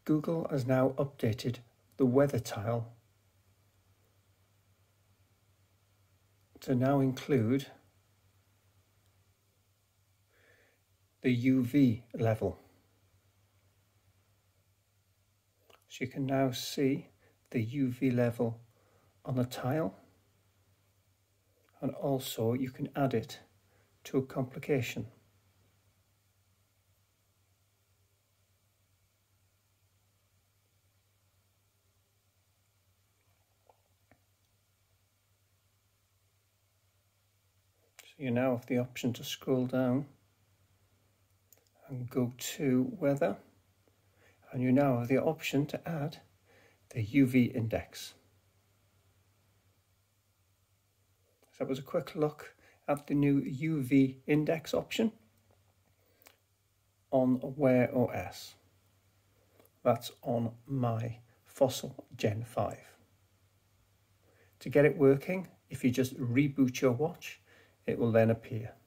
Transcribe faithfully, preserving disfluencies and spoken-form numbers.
Google has now updated the weather tile to now include the U V level. So you can now see the U V level on a tile, and also you can add it to a complication. So you now have the option to scroll down and go to weather, and you now have the option to add the U V index. So that was a quick look at the new U V index option on WearOS. That's on my Fossil Gen five. To get it working, if you just reboot your watch, it will then appear.